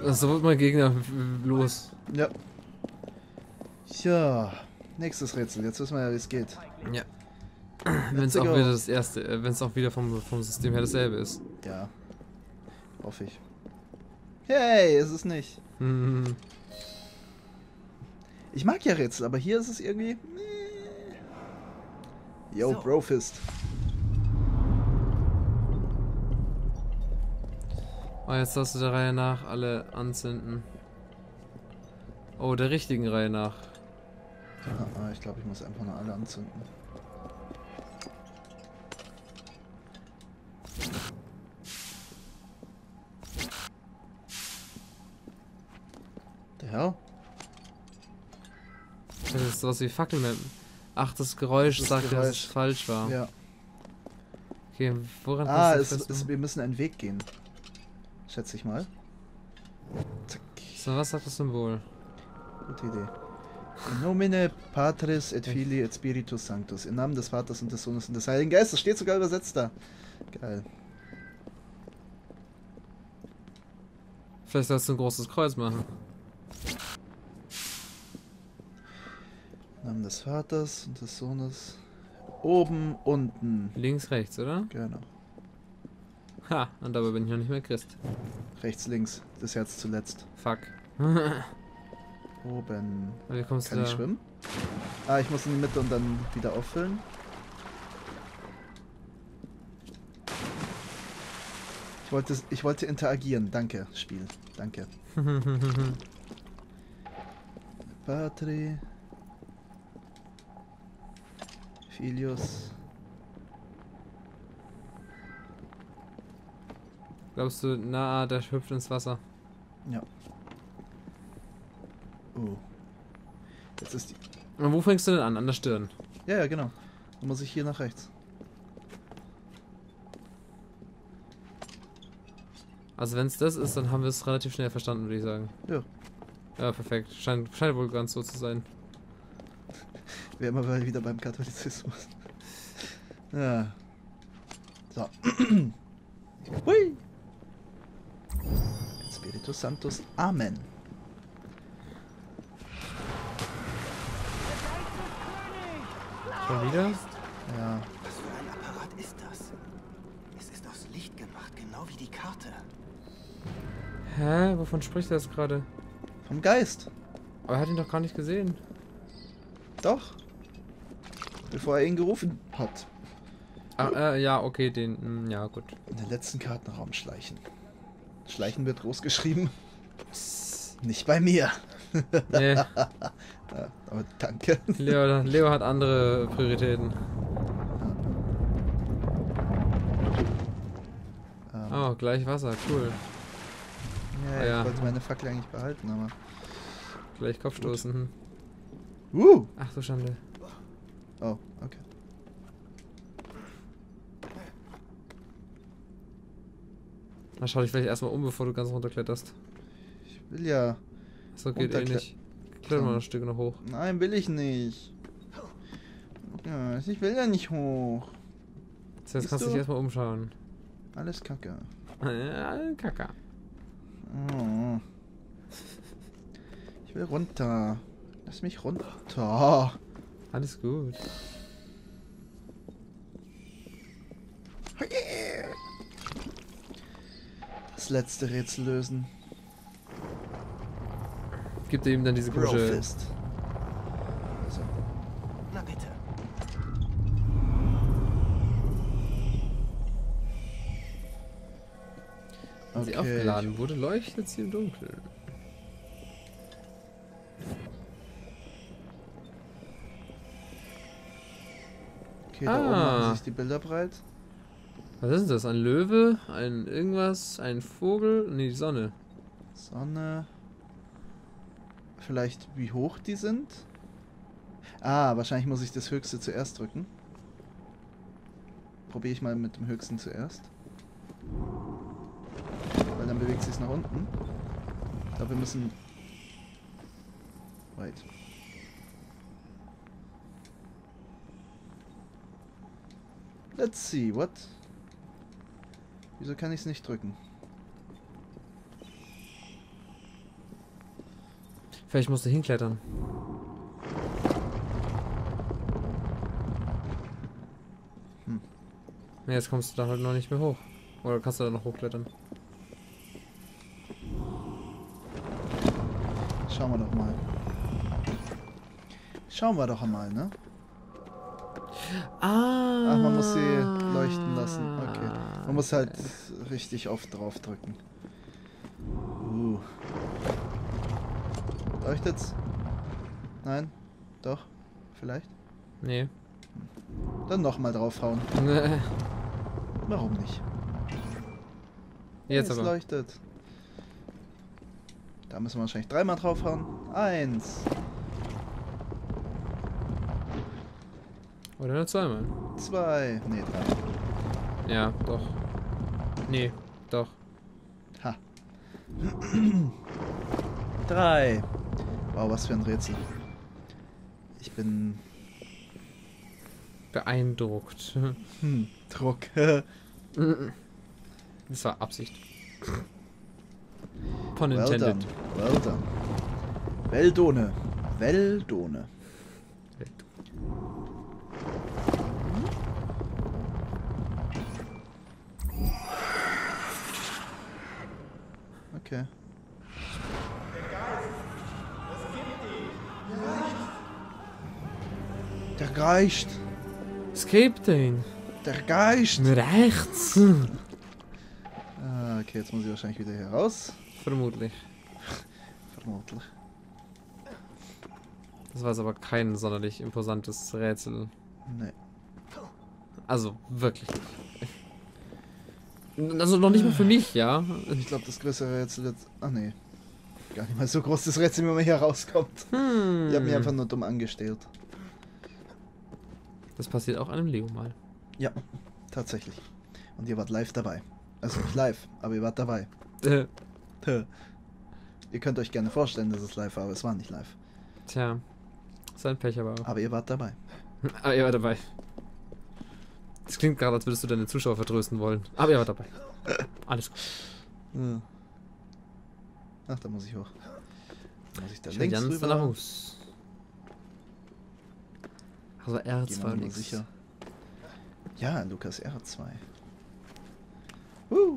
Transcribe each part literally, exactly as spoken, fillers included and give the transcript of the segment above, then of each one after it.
So wird mein Gegner los. Ja. Ja. Nächstes Rätsel. Jetzt wissen wir ja, wie es geht. Ja. Wenn es auch wieder das erste, äh, wenn es auch wieder vom, vom System her dasselbe ist. Ja. Hoffe ich. Hey, ist es nicht. Hm. Ich mag ja Rätsel, aber hier ist es irgendwie... Yo, So. Brofist. Oh, jetzt darfst du der Reihe nach alle anzünden. Oh, der richtigen Reihe nach. Ah, ich glaube, ich muss einfach nur alle anzünden. Der Hell? Das ist sowas wie Fackelmap. Ach, das Geräusch Das sagt, Geräusch. dass es falsch war. Ja. Okay, woran Ah, kannst es, du fest? es, wir müssen einen Weg gehen. Schätze ich mal. Zack. So, was sagt das Symbol? Gute Idee. In nomine Patris et Filii et Spiritus Sanctus. Im Namen des Vaters und des Sohnes und des Heiligen Geistes. Steht sogar übersetzt da. Geil. Vielleicht sollst du ein großes Kreuz machen. Im Namen des Vaters und des Sohnes. Oben, unten. Links, rechts, oder? Genau. Ha, und dabei bin ich noch nicht mehr Christ. Rechts, links. Das Herz zuletzt. Fuck. Oben. Wie kommst Kann du ich da? schwimmen? Ah, ich muss in die Mitte und dann wieder auffüllen. Ich wollte, ich wollte interagieren. Danke, Spiel. Danke. Patri. Filius. Glaubst du, na, der hüpft ins Wasser? Ja. Oh. Jetzt ist die... Und wo fängst du denn an? An der Stirn. Ja, ja, genau. Dann muss ich hier nach rechts. Also wenn es das ist, dann haben wir es relativ schnell verstanden, würde ich sagen. Ja. Ja, perfekt. Scheint, scheint wohl ganz so zu sein. Wir immer mal wieder beim Katholizismus. Ja. So. Hui. Spiritus Sanctus. Amen. Schon wieder? Ja. Was für ein Apparat ist das? Es ist aus Licht gemacht, genau wie die Karte. Hä? Wovon spricht er jetzt gerade? Vom Geist. Aber er hat ihn doch gar nicht gesehen. Doch. Bevor er ihn gerufen hat. Ach, äh, ja, okay, den, mh, ja, gut. In den letzten Kartenraum schleichen. Schleichen wird groß geschrieben. Nicht bei mir. Nee, Ja, aber danke. Leo, Leo hat andere Prioritäten. Ähm, Oh, gleich Wasser, cool. ja, ja. ich wollte meine Fackel eigentlich behalten, aber... Gleich Kopfstoßen. Hm. Uh! Ach du Schande. Oh, okay. Na, schau dich vielleicht erstmal um, bevor du ganz runterkletterst. Ich will ja... So geht eh Runterkle- nicht. Kletter mal ein Stück noch hoch. Nein, will ich nicht. Ja, ich will ja nicht hoch. So, jetzt Siehst kannst du du? dich erstmal umschauen. Alles Kacke. Ja, Kacke. Oh. Ich will runter. Lass mich runter. Alles gut. Das letzte Rätsel lösen. Gibt ihm dann diese komische... Brofist. So. Na bitte. Wenn sie Okay. aufgeladen wurde, leuchtet sie im Dunkeln. Okay, da oben Ah. machen sich die Bilder breit. Was ist denn das? Ein Löwe? Ein irgendwas? Ein Vogel? Nee, die Sonne. Sonne. Vielleicht wie hoch die sind? Ah, wahrscheinlich muss ich das höchste zuerst drücken. Probiere ich mal mit dem höchsten zuerst. Weil dann bewegt sich nach unten. Ich glaube, wir müssen... Wait. Let's see, what? Wieso kann ich es nicht drücken? Vielleicht musst du hinklettern. Hm. Nee, jetzt kommst du da halt noch nicht mehr hoch. Oder kannst du da noch hochklettern? Schauen wir doch mal. Schauen wir doch einmal, ne? Ah. Ach, man muss sie leuchten lassen. Okay. Man muss halt richtig oft drauf drücken. Uh. Leuchtet's? Nein? Doch? Vielleicht? Nee. Dann nochmal draufhauen. Warum nicht? Jetzt es aber. leuchtet. Da müssen wir wahrscheinlich dreimal draufhauen. Eins. Oder nur zweimal. Zwei. Nee, drei. Ja, doch. Nee, doch. Ha. Drei. Wow, was für ein Rätsel. Ich bin... Beeindruckt. Hm, Druck. Das war Absicht. Pun Well intended. done. Well done. Weldone. Weldone. Okay. Der Geist. Escape den. Der Geist. Rechts. Ah, okay, jetzt muss ich wahrscheinlich wieder hier raus. Vermutlich. Vermutlich. Das war jetzt aber kein sonderlich imposantes Rätsel. Nee. Also, wirklich nicht. Also noch nicht mal für mich, ja. Ich glaube, das größere Rätsel jetzt... Ach nee. Gar nicht mal so groß das Rätsel, wenn man hier rauskommt. Hm. Ich habe mich einfach nur dumm angestellt. Das passiert auch einem Lego mal. Ja, tatsächlich. Und ihr wart live dabei. Also nicht live, aber ihr wart dabei. Äh, Tö. Ihr könnt euch gerne vorstellen, dass es live war, aber es war nicht live. Tja. Sein Pech aber auch. Aber ihr wart dabei. Aber er war dabei. Das klingt gerade, als würdest du deine Zuschauer vertrösten wollen. Aber er war dabei. Alles gut. Ja. Ach, da muss ich hoch. Da muss ich da Ich will links ganz rüber. nach Haus. Also R Gehen wir zwei nur nix. sicher. Ja, Lukas R zwei. Uh.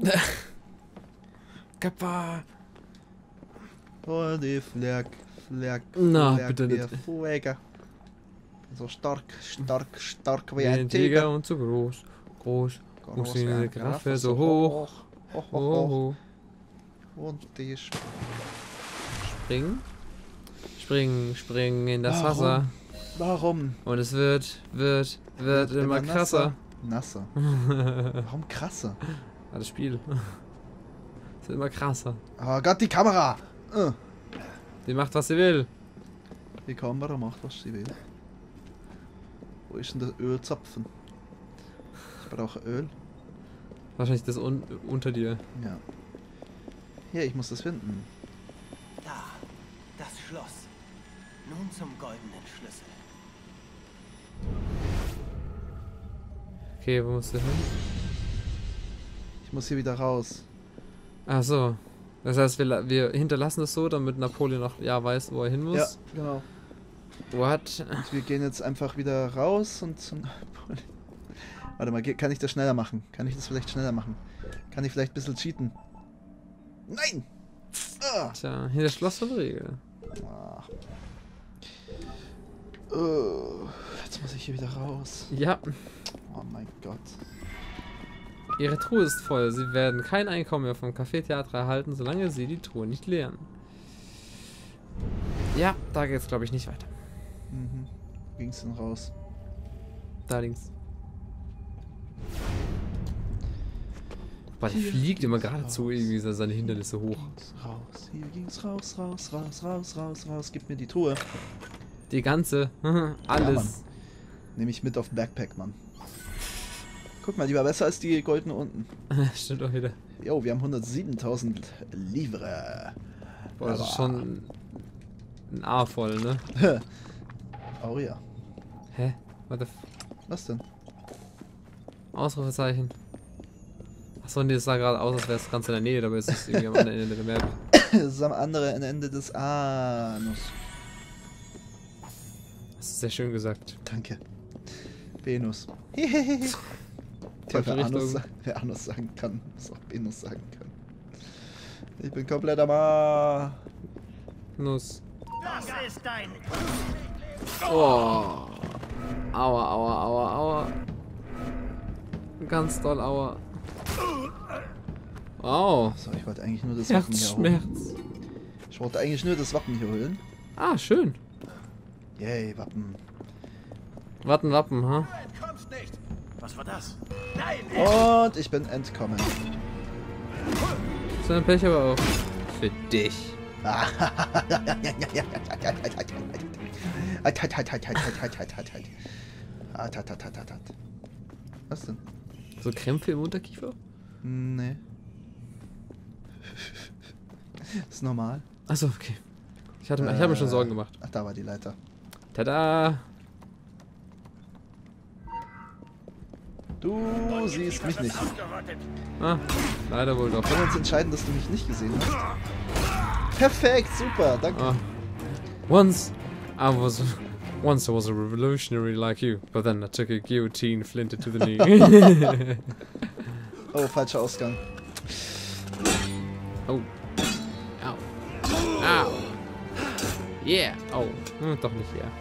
Kappa. Oh, die Fleck, Fleck, Na, Fleck, bitte wie nicht. ein Fueger. So stark, stark, stark wie Wie ein ein Tiger Tiger. und so groß. Groß. Groß Muss wie die eine Giraffe so hoch. Hoch, hoch, Oh, hoch. oh. Und die Sp Springen. Springen, springen in das Warum? Wasser. Warum? Und es wird, wird, wird immer krasser. Nasser. Warum krasser? Ah, das Spiel. Es wird immer krasser. Oh Gott, die Kamera! Uh. Die macht, was sie will. Die Kamera macht, was sie will. Wo ist denn der Ölzapfen? Ich brauche Öl. Wahrscheinlich das un unter dir. Ja. Hier, ich muss das finden. Da, das Schloss. Nun zum goldenen Schlüssel. Okay, wo musst du hin? Ich muss hier wieder raus. Ach so. Das heißt, wir, la- wir hinterlassen es so, damit Napoleon noch ja weiß, wo er hin muss. Ja, genau. What? Und wir gehen jetzt einfach wieder raus und zum... Warte mal, ge- kann ich das schneller machen? Kann ich das vielleicht schneller machen? Kann ich vielleicht ein bisschen cheaten? Nein! Ah. Tja, hier das Schloss von Riegel. Ah. Oh, jetzt muss ich hier wieder raus. Ja, Oh mein Gott. ihre Truhe ist voll. Sie werden kein Einkommen mehr vom Café-Theater erhalten, solange sie die Truhe nicht leeren. Ja, da geht's glaube ich nicht weiter. Mhm. Wo ging's denn raus? Da links. Boah, der Hier fliegt immer geht's geradezu raus. irgendwie so seine Hindernisse hoch. Ging's raus. Hier ging's raus, raus, raus, raus, raus, raus. Gib mir die Truhe. Die ganze, Ja, Mann. alles. Nehme ich mit auf Backpack, Mann. Guck mal, die war besser als die goldene unten. Stimmt auch wieder. Jo, wir haben hundertsiebentausend Livre. Boah, das ist Aber- schon ein A voll, ne? Oh ja. Hä? What the f Was denn? Ausrufezeichen. Achso, nee, das sah gerade aus, als wäre es ganz in der Nähe, dabei ist es irgendwie am anderen Ende der Map. Das ist am anderen Ende des Anus. Das ist sehr schön gesagt. Danke. Venus. Tja, wer Anus, sa- wer Anus sagen kann, muss auch Venus sagen können. Ich bin komplett am A. Nuss. Das ist dein... Oh. Aua, aua, aua, aua. Ganz doll, aua. Wow. So, ich wollte eigentlich nur das Wappen hier holen. Herzschmerz. Ich wollte eigentlich nur das Wappen hier holen. Ah, schön. Yay, Wappen. Wappen, Wappen, ha? Du entkommst nicht. Was war das? Nein! Und ich bin entkommen. So ein Pech aber auch. Für dich. Was denn? So Krämpfe im Unterkiefer? Nee. Ist normal. Achso, okay. Ich, hatte, ich habe mir schon Sorgen gemacht. Ach, da war die Leiter. Tada! Du siehst mich nicht. Ah, leider wohl doch. Wir können uns entscheiden, dass du mich nicht gesehen hast. Perfekt, super, danke. Ah. Once I was once I was a revolutionary like you, but then I took a guillotine flinted to the knee. Oh, falscher Ausgang. Oh. Au. Au. Yeah. Oh. Hm, doch nicht yeah.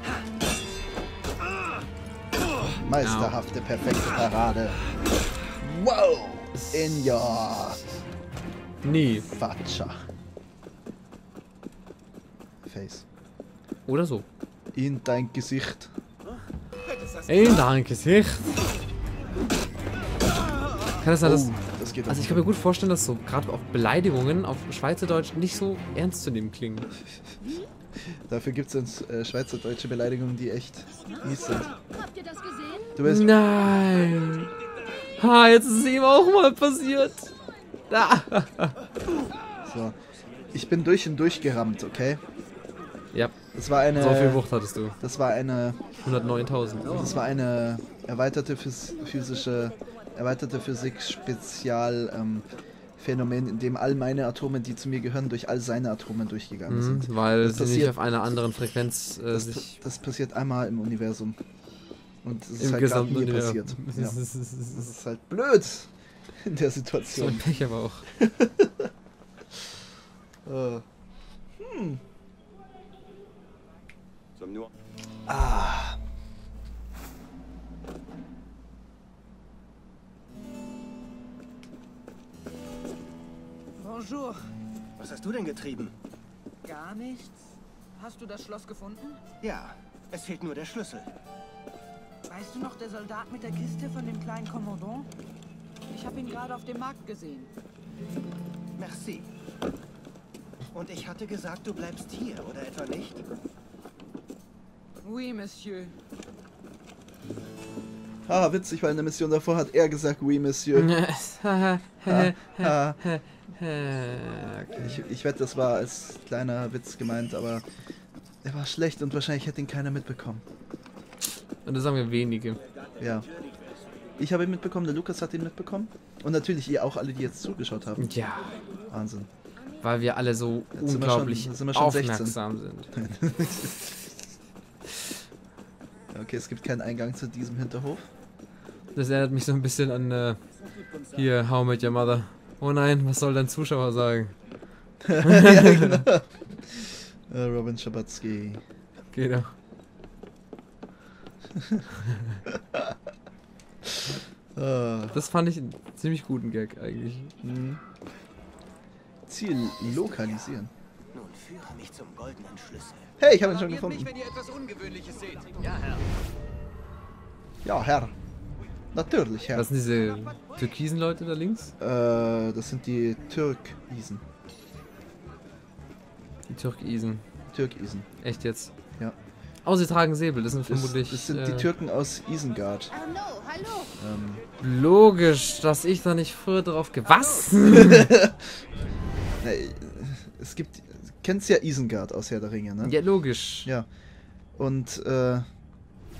Meisterhafte, perfekte Parade. Wow! In your Nie. Faccia. Face. Oder so. In dein Gesicht. In dein Gesicht. Kann es sein, dass... Oh, das geht Also ich kann mir gut vorstellen, dass so gerade auch Beleidigungen auf Schweizerdeutsch nicht so ernst zu nehmen klingen. Dafür gibt es äh, schweizerdeutsche Beleidigungen, die echt mies sind. Habt ihr das gesehen? Du bist... Nein. Ha, jetzt ist es ihm auch mal passiert. Da. So. Ich bin durch und durch gerammt, okay? Ja, Das war eine... so viel Wucht hattest du. Das war eine... hundertneuntausend. Das war eine erweiterte phys physische... Erweiterte Physik-Spezial... Ähm, Phänomen, in dem all meine Atome, die zu mir gehören, durch all seine Atome durchgegangen sind. Mhm, weil Das sie nicht passiert- auf einer anderen Frequenz äh, Das, sich das passiert einmal im Universum. Und das ist im halt gerade gesamten mir Universum. passiert. Ja. Das ist halt blöd in der So Situation. ein Pech aber auch. Äh. Hm. Bonjour. Was hast du denn getrieben? Gar nichts? Hast du das Schloss gefunden? Ja, es fehlt nur der Schlüssel. Weißt du noch, der Soldat mit der Kiste von dem kleinen Kommandant? Ich habe ihn gerade auf dem Markt gesehen. Merci. Und ich hatte gesagt, du bleibst hier, oder etwa nicht? Oui, Monsieur. Ah, witzig, weil in der Mission davor hat er gesagt, oui, Monsieur. Ah, ah. Ich, ich wette, das war als kleiner Witz gemeint, aber er war schlecht und wahrscheinlich hätte ihn keiner mitbekommen. Und das sagen wir wenige. Ja. Ich habe ihn mitbekommen, der Lukas hat ihn mitbekommen. Und natürlich ihr auch alle, die jetzt zugeschaut haben. Ja, Wahnsinn. weil wir alle so Jetzt sind wir unglaublich schon- jetzt sind wir schon aufmerksam sind. Okay, es gibt keinen Eingang zu diesem Hinterhof. Das erinnert mich so ein bisschen an äh, hier, How I Met Your Mother. Oh nein, was soll dein Zuschauer sagen? Ja, genau. Äh, Robin Schabatzky. Genau. Ah, Das fand ich einen ziemlich guten Gag eigentlich. hm. Ziel lokalisieren. Nun führe mich zum goldenen Schlüssel. Hey, ich habe ihn schon gefunden. wenn ihr etwas Ungewöhnliches seht. Ja, Herr. Ja, Herr. Natürlich, Herr. Was sind diese türkisen Leute da links? Äh, das sind die Türkisen. Die Türkisen. Türkisen. Echt jetzt? Ja. Oh, sie tragen Säbel, das sind Das, vermutlich... das sind äh, die Türken aus Isengard. Arno, hallo. Ähm, Logisch, dass ich da nicht früher drauf ge... Was? ne, es gibt... Kennst ja Isengard aus Herr der Ringe, ne? Ja, logisch. Ja. Und äh,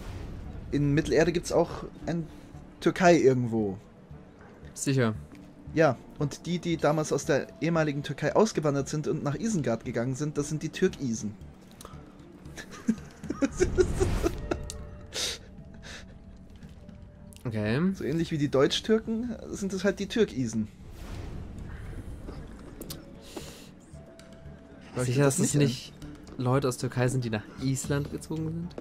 in Mittelerde gibt es auch ein Türkei irgendwo. Sicher. Ja, und die, die damals aus der ehemaligen Türkei ausgewandert sind und nach Isengard gegangen sind, das sind die Türkisen. Okay. So ähnlich wie die Deutsch-Türken sind es halt die Türkisen. Leuchtet Sicher, dass das es nicht nicht Leute aus Türkei sind, die nach Island gezogen sind?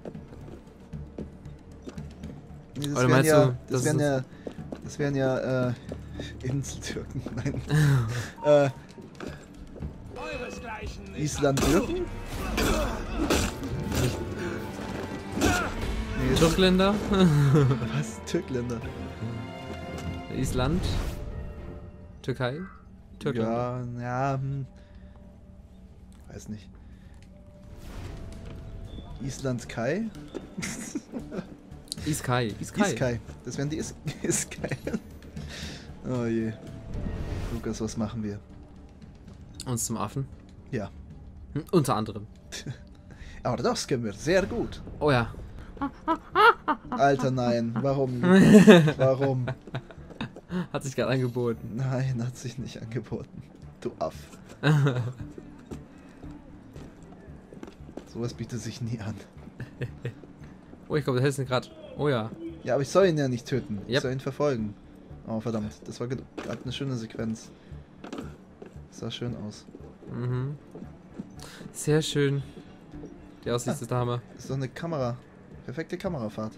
Nee, das Oder wären meinst ja, du, das das wären ist- ja, das wären ja, äh, Inseltürken, nein. äh, Island-Türken? Nee, das- Türkländer? was? Türkländer? Island? Türkei? Türkland? Ja, ja, hm. Weiß nicht. Island Kai? Iskai. Iskai. Iskai. Das wären die Is Iskai. Oh je. Lukas, was machen wir? Uns zum Affen? Ja. Hm, unter anderem. Aber das können wir sehr gut. Oh ja. Alter, nein. Warum? Warum? Hat sich gerade angeboten. Nein, hat sich nicht angeboten. Du Aff. Sowas bietet sich nie an. Oh, ich glaube, der hält gerade. Oh ja. Ja, aber ich soll ihn ja nicht töten. Ich Yep. soll ihn verfolgen. Oh, verdammt. Das war gerade eine schöne Sequenz. Sah schön aus. Mhm. Sehr schön. Die Aussichtsdame. Ist doch eine Kamera. Perfekte Kamerafahrt.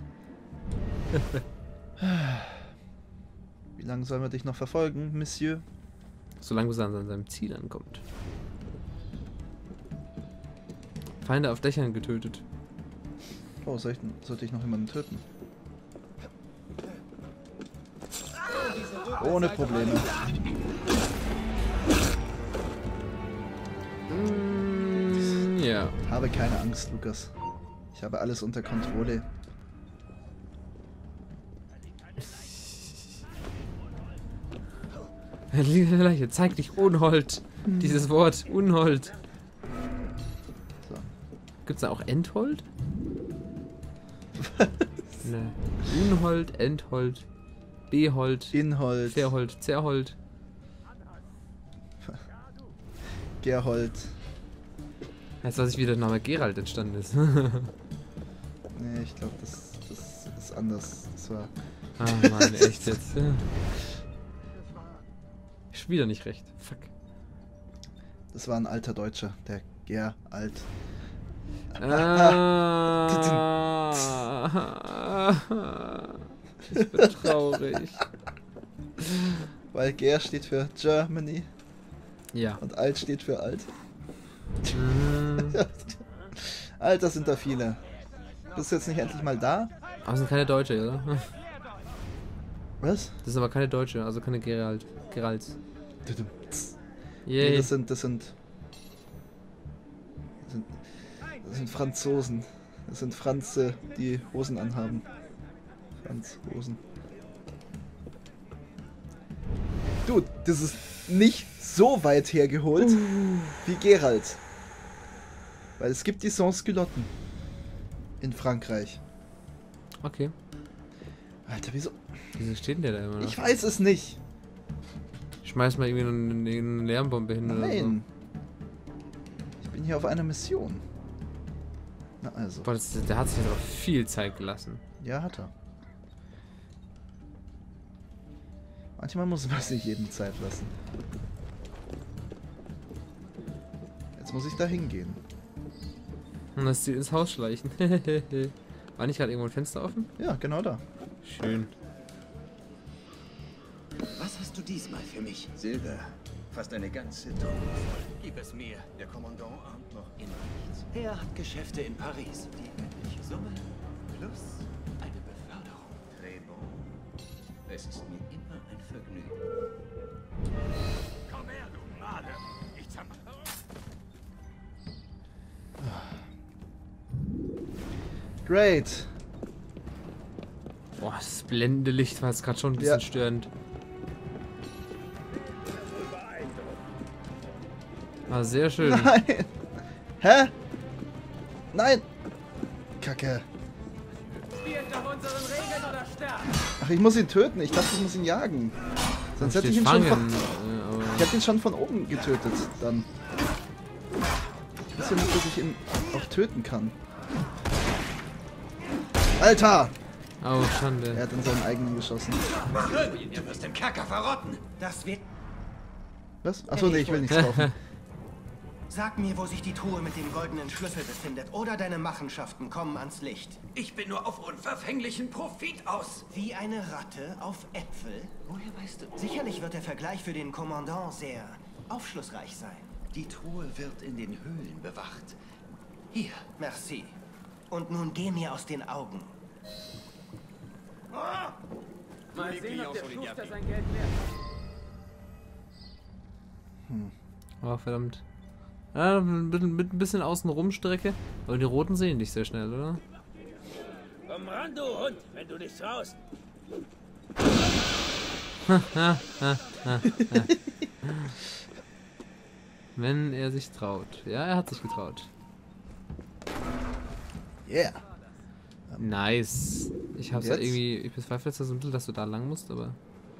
Wie lange sollen wir dich noch verfolgen, Monsieur? Solange bis er an seinem Ziel ankommt. Feinde auf Dächern getötet. Oh, soll ich, sollte ich noch jemanden töten? Ohne Probleme. Mm, ja. Habe keine Angst, Lukas. Ich habe alles unter Kontrolle. Liebe Leiche, zeig dich Unhold. Dieses Wort, Unhold. So. Gibt's da auch Enthold? Ne. Unhold, Enthold, Behold, Inhold, Verhold, Zerhold. Gerhold. Jetzt weiß ich, wie der Name Gerald entstanden ist. Nee, ich glaube, das, das ist anders. Das war. Ah Mann, echt jetzt. Ich wieder nicht recht. Fuck. Das war ein alter Deutscher, der Geralt. Ah, ich bin traurig. Weil Ger steht für Germany Ja. und Alt steht für alt. Mhm. Alter, sind da viele. Bist du jetzt nicht endlich mal da? Aber das sind keine Deutsche, oder? Was? Das sind aber keine Deutsche, also keine Gerald. Geralds. Nee, Yay. das sind, das sind, das sind, das sind Franzosen. Das sind Franze, die Hosen anhaben. Franzosen. Du, das ist nicht so weit hergeholt wie Geralt. Weil es gibt die Sans-Culotten in Frankreich. Okay. Alter, wieso? Wieso steht denn der da immer noch? Ich weiß es nicht. Schmeiß mal irgendwie eine, eine Lärmbombe hin oder so. Nein. Ich bin hier auf einer Mission. Na also. Boah, das, der hat sich jetzt aber viel Zeit gelassen. Ja, hat er. Manchmal muss man sich jeden Zeit lassen. Jetzt muss ich da hingehen. Und das Ziel ins Haus schleichen. War nicht gerade irgendwo ein Fenster offen? Ja, genau da. Schön. Was hast du diesmal für mich? Silber. Fast eine ganze Tonne voll. Gib es mir. Der Kommandant ahnt noch immer nichts. Er hat Geschäfte in Paris. Die übliche Summe plus eine Beförderung. Très bon. Es ist mir immer ein Vergnügen. Komm her, du Made. Ich zermach. Great. Boah, das blendende Licht war jetzt gerade schon ein bisschen Ja. störend. War sehr schön. Nein. Hä? Nein. Kacke. Ach, ich muss ihn töten. Ich dachte, ich muss ihn jagen. Sonst Steht hätte ich ihn schon von, fangen, äh, aber ich hätte ihn schon von oben getötet, dann. Ich weiß ja nicht, dass ich ihn auch töten kann. Alter! Oh, Schande. Er hat in seinen eigenen geschossen. Du wirst im Kerker verrotten. Das wird... Was? Achso, nee, ich will nichts kaufen. Sag mir, wo sich die Truhe mit dem goldenen Schlüssel befindet, oder deine Machenschaften kommen ans Licht. Ich bin nur auf unverfänglichen Profit aus. Wie eine Ratte auf Äpfel? Woher weißt du? Sicherlich wird der Vergleich für den Kommandant sehr aufschlussreich sein. Die Truhe wird in den Höhlen bewacht. Hier. Merci. Und nun geh mir aus den Augen. Mal sehen, ob der Schuster sein Geld wert hat. Oh, verdammt. Ja, mit, mit ein bisschen Außenrum-Strecke. Aber die Roten sehen dich sehr schnell, oder? Komm ran, du Hund, wenn du dich traust. Wenn er sich traut. Ja, er hat sich getraut. Yeah. Nice. Ich hab's Und ja jetzt? irgendwie, ich bezweifle jetzt so ein bisschen, dass du da lang musst, aber...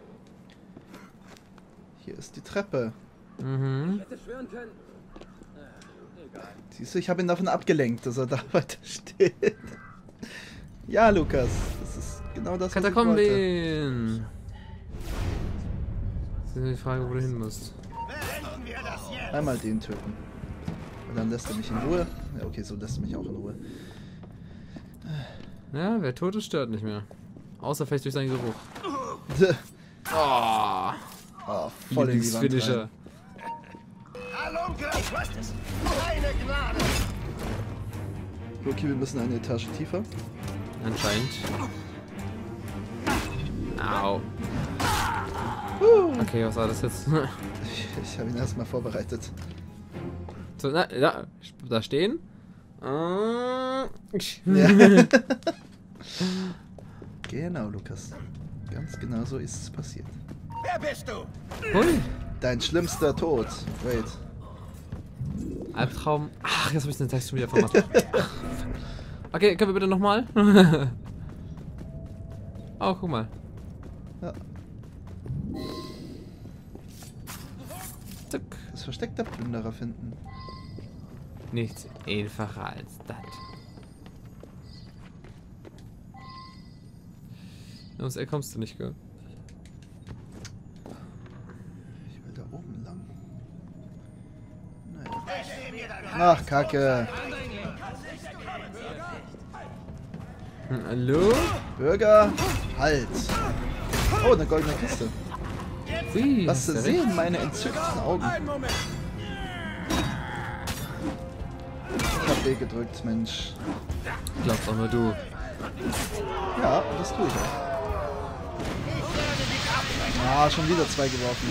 Hier ist die Treppe. Mhm. Ich hätte schwören können. Äh, egal. Siehst du, ich habe ihn davon abgelenkt, dass er da weiter steht. Ja, Lukas, das ist genau das, was ich wollte. Katakomben! Das ist die Frage, wo du hin musst. Einmal den töten. Und dann lässt er mich in Ruhe. Ja, okay, so lässt er mich auch in Ruhe. Ja, wer tot ist, stört nicht mehr. Außer vielleicht durch seinen Geruch. Oh, Oh, voll in die Wand Lieblingsfinisher. rein. Halunke, ich weiß es. Keine Gnade. Okay, wir müssen eine Etage tiefer. Anscheinend. Au. Okay, was war das jetzt? Ich, ich habe ihn erstmal vorbereitet. So, na, ja, da stehen. Äh, Ja. Genau, Lukas. Ganz genau so ist es passiert. Wer bist du? Hui. Dein schlimmster Tod. Wait. Albtraum. Ach, jetzt habe ich den Text schon wieder vermacht. Okay, können wir bitte nochmal? Oh, guck mal. Ja. Zack. Das Versteck der Plünderer finden. Nichts einfacher als das. Ums Eck kommst du nicht, gell? Ich will da oben lang. Naja. Ach, Kacke. Hm, hallo? Bürger, halt. Oh, eine goldene Kiste. Wie? Was hast du recht? sehen meine entzückten Augen? Ich hab B gedrückt, Mensch. Glaubst auch nur du. Ja, das tue ich auch. Ah, schon wieder zwei geworfen.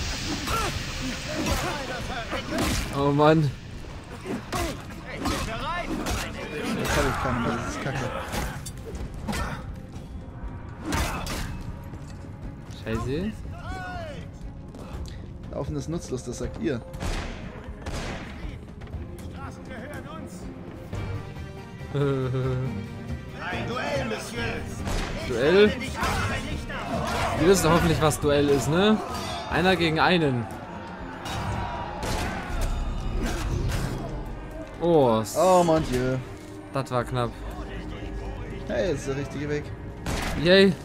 Oh Mann. Jetzt habe ich keine mehr, das ist kacke. Scheiße. Laufen ist nutzlos, das sagt ihr. Duell? Wir wissen hoffentlich, was Duell ist, ne? Einer gegen einen. Oh, Oh mon Dieu. das war knapp. Hey, das ist der richtige Weg. Yay. Ich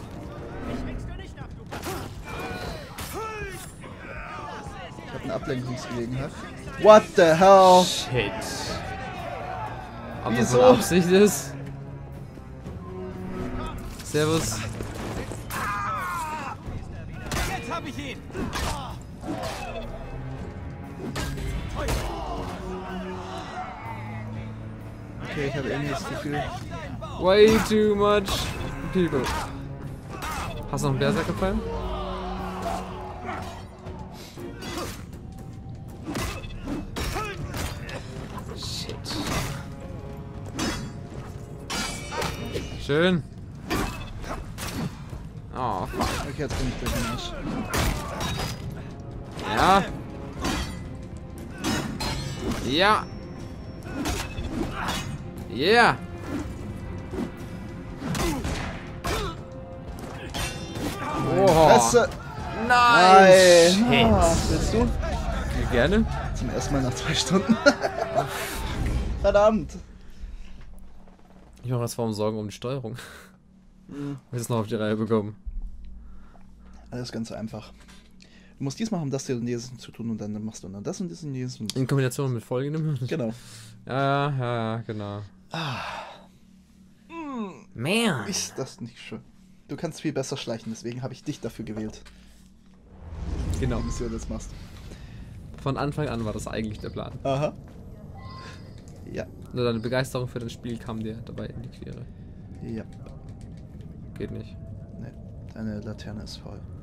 habe eine Ablenkungsgelegenheit. What the hell? Shit. Ob das Wieso? eine Absicht ist? Servus. Jetzt hab ich ihn! Okay, ich habe irgendwie das Gefühl. Way too much people. Hast du noch einen Berserker-Pfeil? Shit. Schön. Oh, fuck. Okay, jetzt bin ich durch den Arsch. Ja. Ja. Yeah. Oh. Fresse! Nein! Nein! Ah, willst du? Gerne. Zum ersten Mal nach zwei Stunden. Verdammt! Ich mache jetzt vor allem Sorgen um die Steuerung. Mhm. Wir es noch auf die Reihe bekommen. Alles ganz einfach. Du musst dies machen, um das hier und jenes zu tun und dann machst du noch das und das und jenes. Und In Kombination mit folgendem. genau. Ja, ja, ja, genau. Mehr. Ist das nicht schön? Du kannst viel besser schleichen, deswegen habe ich dich dafür gewählt. Genau. Dass du das machst. Von Anfang an war das eigentlich der Plan. Aha. Ja. Nur deine Begeisterung für das Spiel kam dir dabei in die Quere. Ja. Geht nicht. Ne, deine Laterne ist voll.